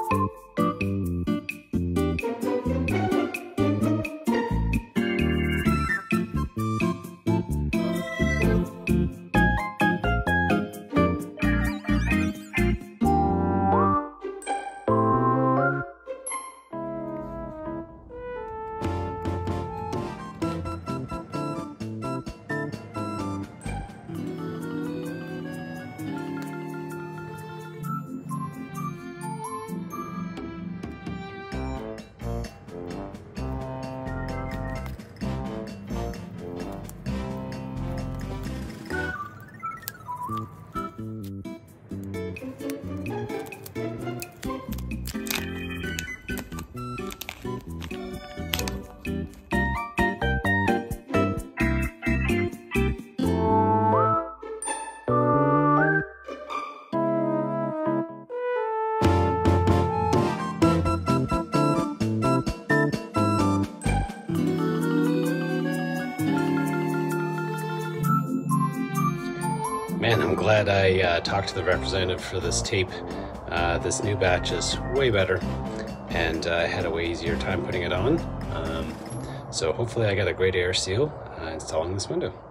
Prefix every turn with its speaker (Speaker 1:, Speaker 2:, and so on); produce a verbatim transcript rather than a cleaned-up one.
Speaker 1: Man, I'm glad I uh, talked to the representative for this tape. Uh, this new batch is way better, and I uh, had a way easier time putting it on. Um, so hopefully I got a great air seal uh, installing this window.